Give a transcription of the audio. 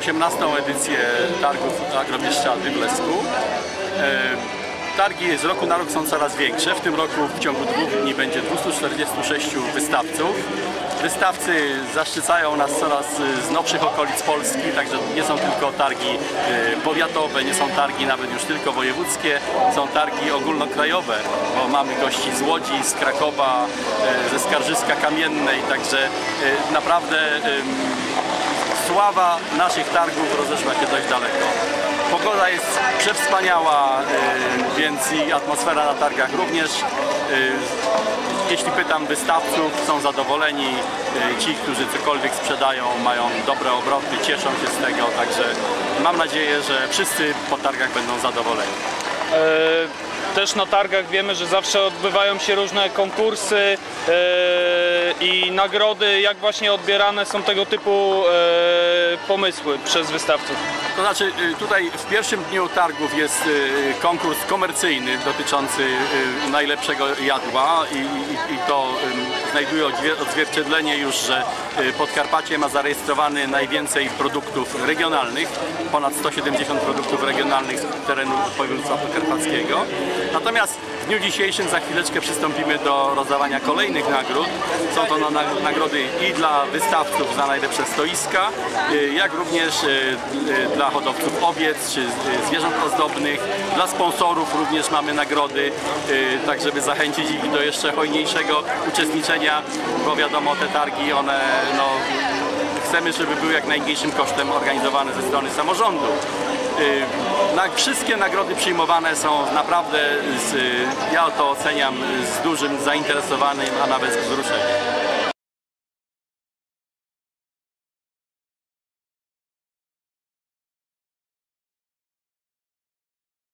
18. edycję targów agrobieszczady w Lesku. Targi z roku na rok są coraz większe. W tym roku w ciągu 2 dni będzie 246 wystawców. Wystawcy zaszczycają nas coraz z nowszych okolic Polski, także nie są tylko targi powiatowe, nie są targi nawet już tylko wojewódzkie, są targi ogólnokrajowe, bo mamy gości z Łodzi, z Krakowa, ze Skarżyska Kamiennej, także naprawdę sława naszych targów rozeszła się dość daleko. Pogoda jest przewspaniała, więc i atmosfera na targach również. Jeśli pytam wystawców, są zadowoleni. Ci, którzy cokolwiek sprzedają, mają dobre obroty, cieszą się z tego, także mam nadzieję, że wszyscy po targach będą zadowoleni. Też na targach wiemy, że zawsze odbywają się różne konkursy i nagrody. Jak właśnie odbierane są tego typu pomysły przez wystawców? To znaczy tutaj w pierwszym dniu targów jest konkurs komercyjny dotyczący najlepszego jadła i to znajduje odzwierciedlenie już, że Podkarpacie ma zarejestrowany najwięcej produktów regionalnych, ponad 170 produktów regionalnych z terenu województwa podkarpackiego. Natomiast w dniu dzisiejszym za chwileczkę przystąpimy do rozdawania kolejnych nagród. Są to nagrody i dla wystawców za najlepsze stoiska, jak również dla hodowców owiec czy zwierząt ozdobnych. Dla sponsorów również mamy nagrody, tak żeby zachęcić ich do jeszcze hojniejszego uczestniczenia, bo wiadomo, te targi, one chcemy, żeby były jak najmniejszym kosztem organizowane ze strony samorządu. Wszystkie nagrody przyjmowane są naprawdę, ja to oceniam, z dużym zainteresowaniem, a nawet z wzruszeniem.